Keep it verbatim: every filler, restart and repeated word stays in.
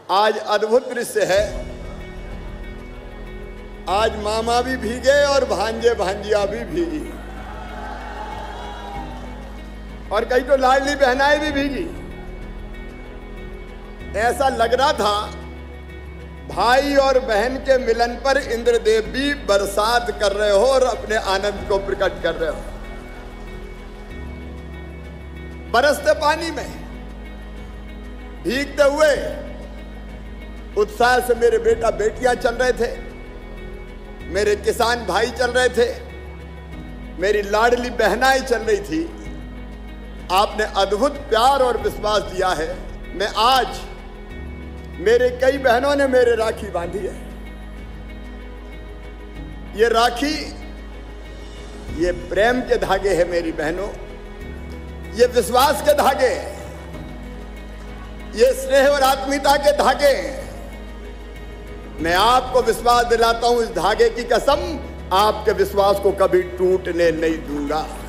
आज अद्भुत दृश्य है। आज मामा भी भीगे और भांजे भांजिया भी भीगी और कई तो लाडली बहनाएं भी भीगी। ऐसा लग रहा था भाई और बहन के मिलन पर इंद्रदेव भी बरसात कर रहे हो और अपने आनंद को प्रकट कर रहे हो। बरसते पानी में भीगते हुए उत्साह से मेरे बेटा बेटियां चल रहे थे, मेरे किसान भाई चल रहे थे, मेरी लाडली बहनाएं चल रही थी। आपने अद्भुत प्यार और विश्वास दिया है। मैं आज मेरे कई बहनों ने मेरे राखी बांधी है। ये राखी, ये प्रेम के धागे हैं मेरी बहनों, ये विश्वास के धागे हैं, ये स्नेह और आत्मीयता के धागे हैं। मैं आपको विश्वास दिलाता हूं, इस धागे की कसम, आपके विश्वास को कभी टूटने नहीं दूंगा।